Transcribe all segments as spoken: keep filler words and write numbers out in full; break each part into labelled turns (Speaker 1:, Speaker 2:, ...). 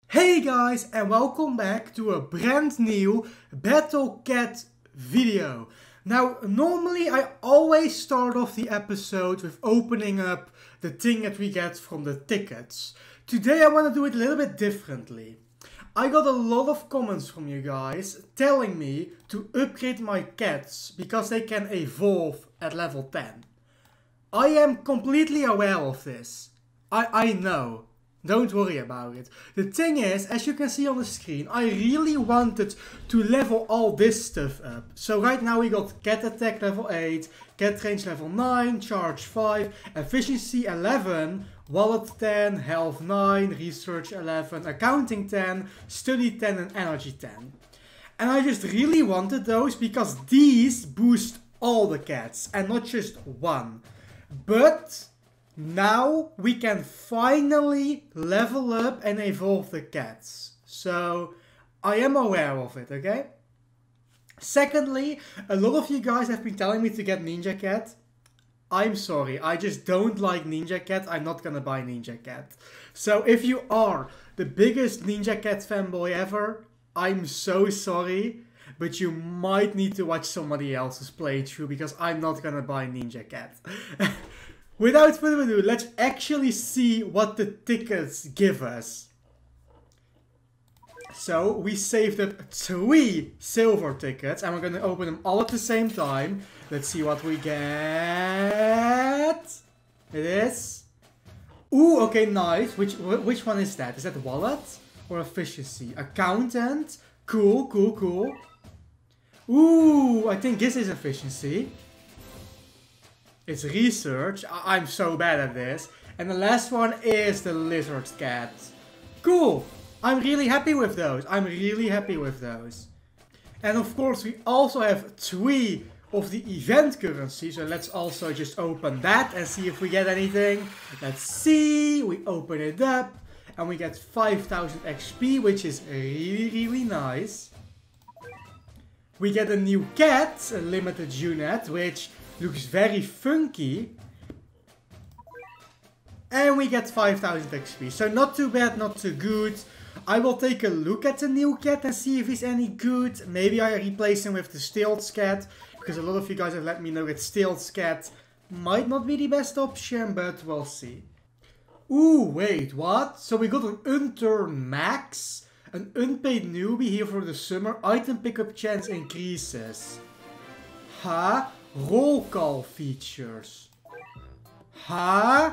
Speaker 1: Hey guys, and welcome back to a brand new Battle Cat video. Now, normally I always start off the episode with opening up the thing that we get from the tickets. Today I want to do it a little bit differently. I got a lot of comments from you guys telling me to upgrade my cats because they can evolve at level ten. I am completely aware of this. I, I know. Don't worry about it. The thing is, as you can see on the screen, I really wanted to level all this stuff up. So right now we got cat attack level eight, cat range level nine, charge five, efficiency eleven, wallet ten, health nine, research eleven, accounting ten, study ten and energy ten. And I just really wanted those because these boost all the cats and not just one. But now we can finally level up and evolve the cats. So I am aware of it, okay? Secondly, a lot of you guys have been telling me to get Ninja Cat. I'm sorry, I just don't like Ninja Cat. I'm not gonna buy Ninja Cat. So if you are the biggest Ninja Cat fanboy ever, I'm so sorry. But you might need to watch somebody else's playthrough because I'm not gonna buy Ninja Cat. Without further ado, let's actually see what the tickets give us. So, we saved up three silver tickets and we're going to open them all at the same time. Let's see what we get. It is... Ooh, okay, nice. Which, which one is that? Is that wallet or efficiency? Accountant. Cool, cool, cool. Ooh, I think this is efficiency. It's research. I I'm so bad at this. And the last one is the lizard cat. Cool. I'm really happy with those. I'm really happy with those. And of course we also have three of the event currency. So let's also just open that and see if we get anything. Let's see. We open it up. And we get five thousand X P, which is really, really nice. We get a new cat, a limited unit, which looks very funky. And we get five thousand X P. So not too bad, not too good. I will take a look at the new cat and see if he's any good. Maybe I replace him with the Stealth cat. Because a lot of you guys have let me know that Stealth cat might not be the best option, but we'll see. Ooh, wait, what? So we got an Unturned Max. An unpaid newbie here for the summer. Item pickup chance increases. Huh? Roll call features. Huh?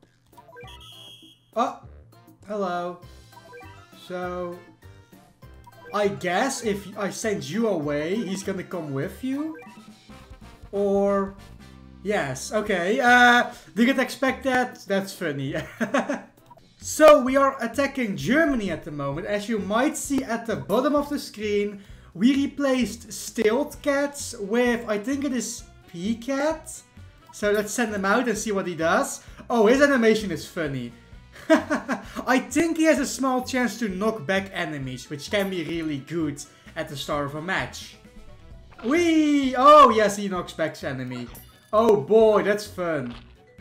Speaker 1: Oh, hello. So, I guess if I send you away, he's gonna come with you? Or, yes, okay. Uh, didn't expect that. That's funny. So, we are attacking Germany at the moment. As you might see at the bottom of the screen, we replaced Stealth Cats with, I think it is P-Cat. So let's send him out and see what he does. Oh, his animation is funny. I think he has a small chance to knock back enemies, which can be really good at the start of a match. Whee! Oh, yes, he knocks back his enemy. Oh boy, that's fun.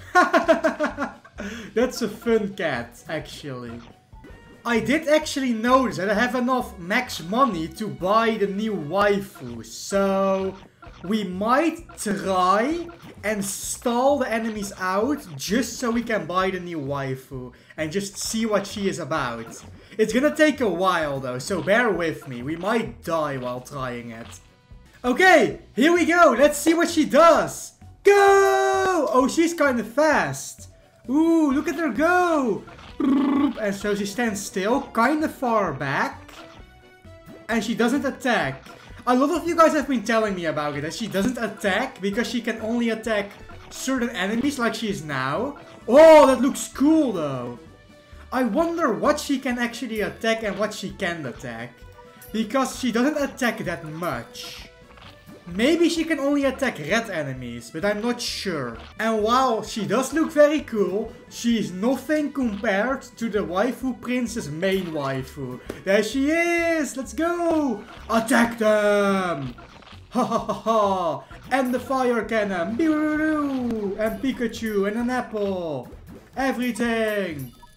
Speaker 1: That's a fun cat, actually. I did actually notice that I have enough max money to buy the new waifu, so we might try and stall the enemies out just so we can buy the new waifu and just see what she is about. It's gonna take a while though, so bear with me, we might die while trying it. Okay, here we go, let's see what she does. Go! Oh, she's kind of fast. Ooh, look at her go! And so she stands still, kind of far back. And she doesn't attack. A lot of you guys have been telling me about it, that she doesn't attack because she can only attack certain enemies like she is now. Oh, that looks cool though. I wonder what she can actually attack and what she can't attack. Because she doesn't attack that much. Maybe she can only attack red enemies, but I'm not sure. And while she does look very cool, she is nothing compared to the waifu princess main waifu. There she is! Let's go! Attack them! Ha ha ha ha! And the fire cannon! And Pikachu and an apple! Everything!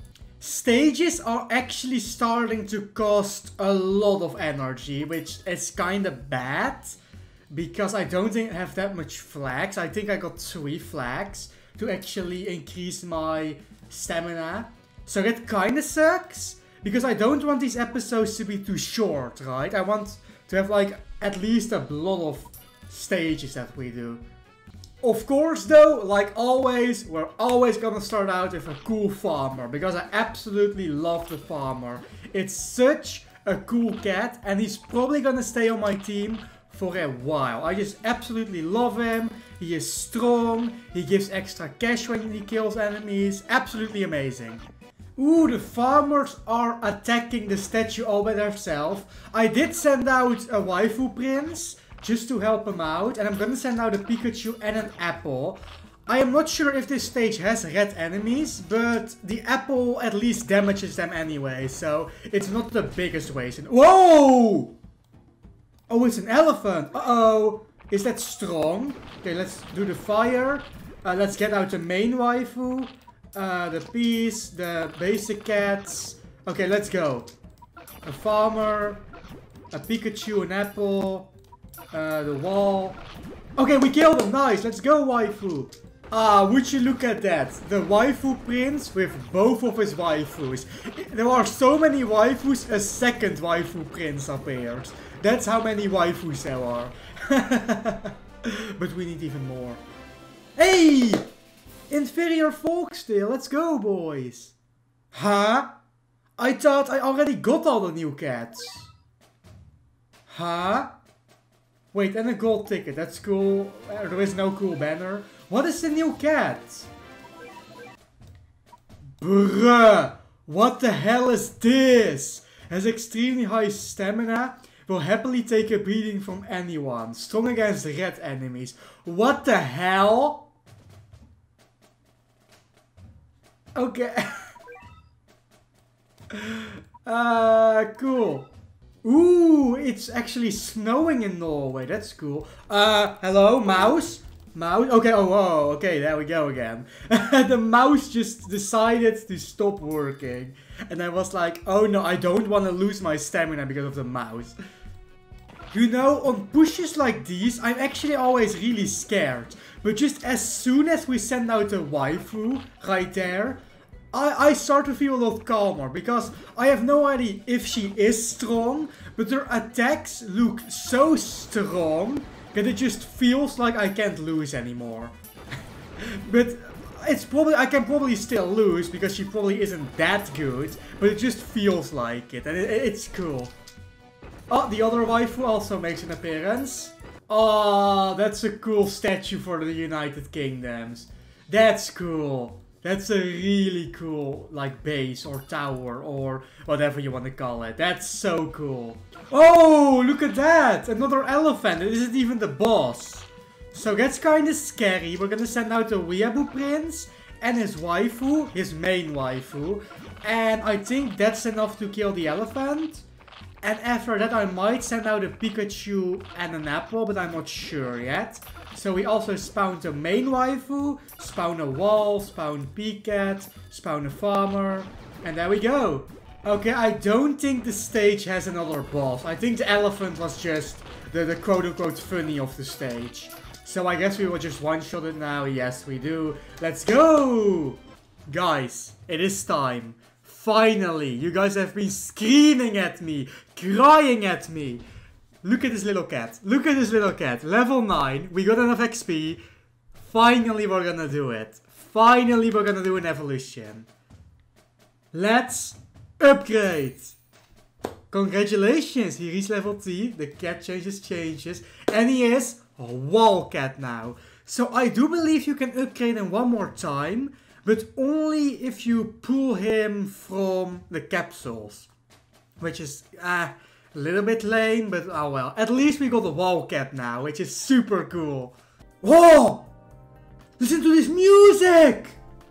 Speaker 1: stages are actually starting to cost a lot of energy, which is kind of bad. Because I don't think I have that much flags. I think I got three flags to actually increase my stamina. So that kind of sucks. Because I don't want these episodes to be too short, right? I want to have like at least a lot of stages that we do. Of course though, like always, we're always gonna start out with a cool farmer. Because I absolutely love the farmer. It's such a cool cat and he's probably gonna stay on my team for a while. I just absolutely love him. He is strong. He gives extra cash when he kills enemies. Absolutely amazing. Ooh, the farmers are attacking the statue all by themselves. I did send out a waifu prince just to help him out. And I'm gonna send out a Pikachu and an apple. I am not sure if this stage has red enemies, but the apple at least damages them anyway. So it's not the biggest waste. Whoa! Oh, it's an elephant. Uh-oh. Is that strong? Okay, let's do the fire. Uh, let's get out the main waifu. Uh, the peas, the basic cats. Okay, let's go. A farmer. A Pikachu, an apple. Uh, the wall. Okay, we killed him. Nice. Let's go, waifu. Ah, would you look at that? The waifu prince with both of his waifus. There are so many waifus, a second waifu prince appears. That's how many waifus there are. But we need even more. Hey! Inferior Folktale, let's go, boys. Huh? I thought I already got all the new cats. Huh? Wait, and a gold ticket, that's cool. Uh, there is no cool banner. What is the new cat? Bruh! What the hell is this? Has extremely high stamina. Will happily take a beating from anyone. Strong against red enemies. What the hell? Okay. uh, cool. Ooh, it's actually snowing in Norway. That's cool. Uh, hello, mouse? Mouse? Okay, oh, whoa, okay, there we go again. The mouse just decided to stop working. And I was like, oh no, I don't want to lose my stamina because of the mouse. You know, on pushes like these, I'm actually always really scared. But just as soon as we send out a waifu right there, I, I start to feel a lot calmer. Because I have no idea if she is strong, but her attacks look so strong that it just feels like I can't lose anymore. But it's probably, I can probably still lose because she probably isn't that good. But it just feels like it, and it, it's cool. Oh, the other waifu also makes an appearance. Oh, that's a cool statue for the United Kingdoms. That's cool. That's a really cool, like, base or tower or whatever you want to call it. That's so cool. Oh, look at that. Another elephant. It isn't even the boss. So that's kind of scary. We're gonna send out the Weeaboo Prince and his waifu, his main waifu. And I think that's enough to kill the elephant. And after that I might send out a Pikachu and an apple, but I'm not sure yet. So we also spawned a main waifu, spawn a wall, spawn Pikachu, spawn a farmer, and there we go. Okay, I don't think the stage has another boss. I think the elephant was just the, the quote-unquote funny of the stage. So I guess we will just one-shot it now. Yes, we do. Let's go! Guys, it is time. Finally, you guys have been screaming at me, crying at me. Look at this little cat. Look at this little cat. Level nine. We got enough X P. Finally, we're gonna do it. Finally, we're gonna do an evolution. Let's upgrade. Congratulations. He reached level three. The cat changes changes. And he is a wall cat now. So I do believe you can upgrade him one more time. But only if you pull him from the capsules. Which is uh, a little bit lame, but oh well. At least we got a wall cat now, which is super cool. Whoa! Listen to this music!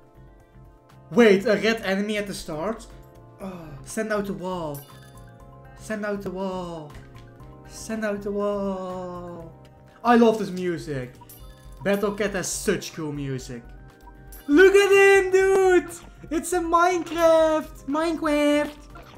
Speaker 1: Wait, a red enemy at the start? Oh, send out the wall. Send out the wall. Send out the wall. I love this music. Battle Cat has such cool music. Look at him, dude! dude! It's a Minecraft! Minecraft!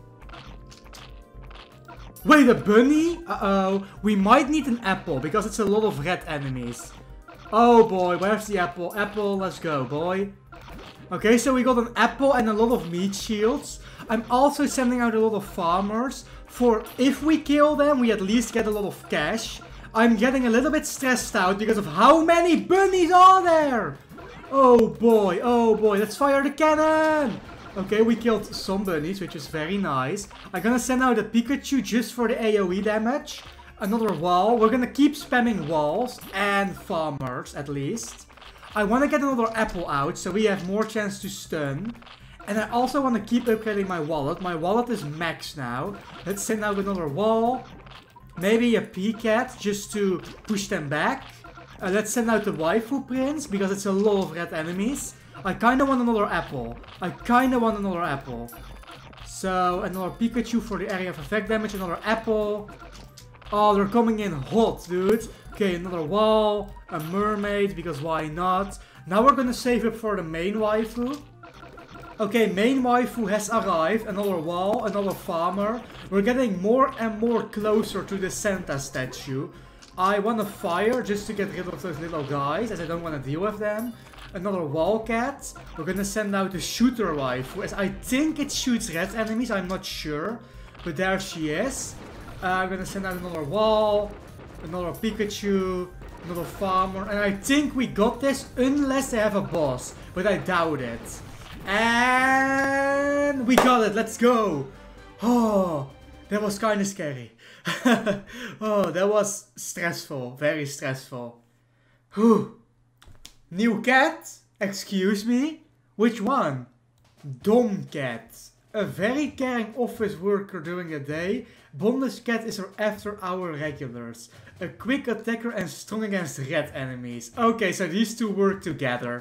Speaker 1: Wait, a bunny? Uh-oh. We might need an apple, because it's a lot of red enemies. Oh boy, where's the apple? Apple, let's go, boy. Okay, so we got an apple and a lot of meat shields. I'm also sending out a lot of farmers. For if we kill them, we at least get a lot of cash. I'm getting a little bit stressed out because of how many bunnies are there. Oh boy, oh boy, let's fire the cannon. Okay, we killed some bunnies, which is very nice. I'm gonna send out a Pikachu just for the AoE damage. Another wall. We're gonna keep spamming walls and farmers, at least. I want to get another apple out, so we have more chance to stun. And I also want to keep upgrading my wallet. My wallet is max now. Let's send out another wall. Maybe a P-Cat, just to push them back. Uh, let's send out the Waifu Prince, because it's a lot of red enemies. I kind of want another apple. I kind of want another apple. So, another Pikachu for the area of effect damage. Another apple. Oh, they're coming in hot, dude. Okay, another wall. A mermaid, because why not? Now we're gonna save up for the main waifu. Okay, main waifu has arrived. Another wall, another farmer. We're getting more and more closer to the Santa statue. I want to fire just to get rid of those little guys, as I don't want to deal with them. Another wall cat. We're gonna send out the shooter waifu, as I think it shoots red enemies, I'm not sure. But there she is. Uh, I'm gonna send out another wall. Another Pikachu. Another farmer. And I think we got this, unless they have a boss. But I doubt it. And we got it. Let's go. Oh, that was kind of scary. Oh, that was stressful. Very stressful. Whew. New cat? Excuse me? Which one? Dom cat. A very caring office worker during the day. Bondage cat is her after hour regulars. A quick attacker and strong against red enemies. Okay, so these two work together.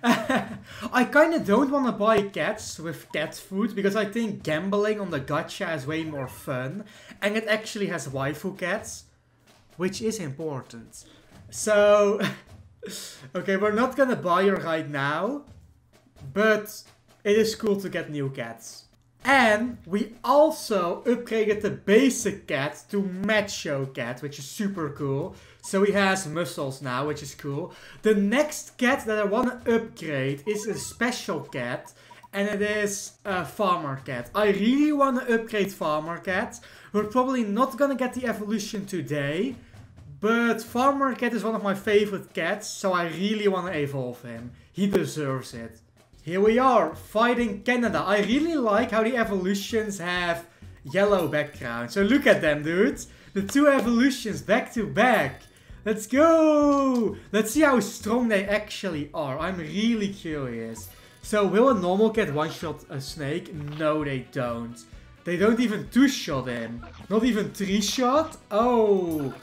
Speaker 1: I kinda don't wanna buy cats with cat food, because I think gambling on the gacha is way more fun. And it actually has waifu cats, which is important. So, okay, we're not gonna buy her right now, but it is cool to get new cats. And we also upgraded the basic cat to macho cat, which is super cool. So he has muscles now, which is cool. The next cat that I want to upgrade is a special cat. And it is a farmer cat. I really want to upgrade farmer cat. We're probably not going to get the evolution today. But farmer cat is one of my favorite cats. So I really want to evolve him. He deserves it. Here we are, fighting Canada. I really like how the evolutions have yellow background. So look at them, dudes. The two evolutions back to back. Let's go! Let's see how strong they actually are. I'm really curious. So will a normal cat one-shot a snake? No, they don't. They don't even two-shot him. Not even three-shot? Oh.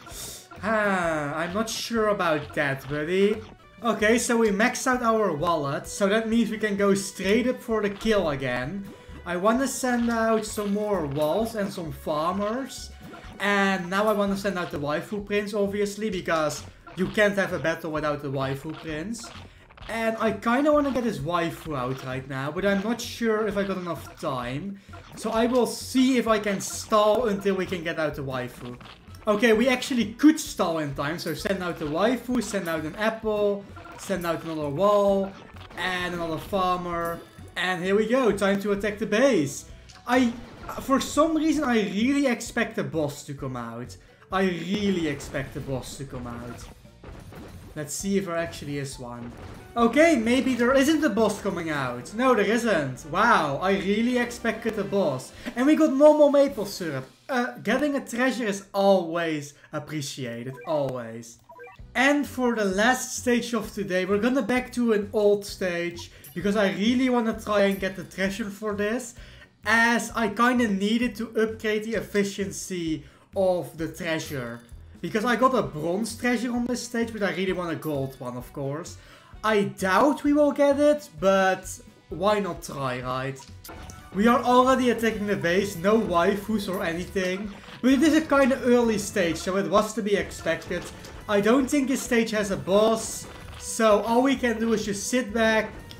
Speaker 1: Ah, I'm not sure about that, buddy. Okay, so we maxed out our wallet, so that means we can go straight up for the kill again. I want to send out some more walls and some farmers. And now I want to send out the waifu prince, obviously, because you can't have a battle without the waifu prince. And I kind of want to get his waifu out right now, but I'm not sure if I got enough time. So I will see if I can stall until we can get out the waifu. Okay, we actually could stall in time, so send out the waifu, send out an apple, send out another wall, and another farmer, and here we go, time to attack the base. I, for some reason, I really expect the boss to come out. I really expect the boss to come out. Let's see if there actually is one. Okay, maybe there isn't a boss coming out. No, there isn't. Wow, I really expected a boss. And we got normal maple syrup. Uh, getting a treasure is always appreciated, always. And for the last stage of today, we're gonna back to an old stage, because I really want to try and get the treasure for this, as I kinda needed to upgrade the efficiency of the treasure. Because I got a bronze treasure on this stage, but I really want a gold one, of course. I doubt we will get it, but why not try, right? We are already attacking the base, no waifus or anything. But it is a kind of early stage, so it was to be expected. I don't think this stage has a boss, so all we can do is just sit back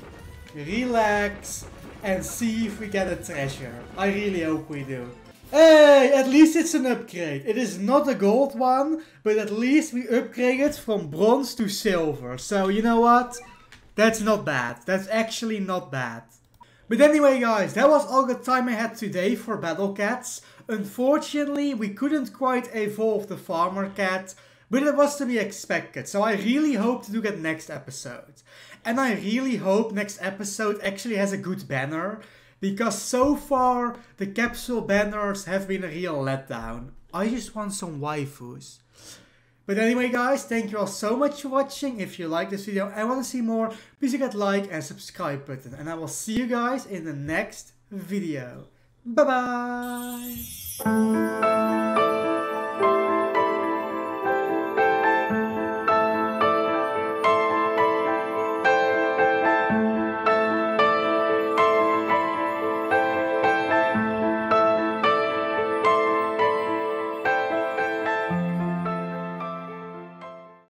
Speaker 1: relax, and see if we get a treasure. I really hope we do. Hey, at least it's an upgrade. It is not a gold one, but at least we upgraded from bronze to silver. So you know what? That's not bad. That's actually not bad. But anyway guys, that was all the time I had today for Battle Cats. Unfortunately, we couldn't quite evolve the Farmer Cat, but it was to be expected. So I really hope to do that next episode. And I really hope next episode actually has a good banner, because so far the capsule banners have been a real letdown. I just want some waifus. But anyway guys, thank you all so much for watching. If you like this video and want to see more, please hit that like and subscribe button. And I will see you guys in the next video. Bye bye!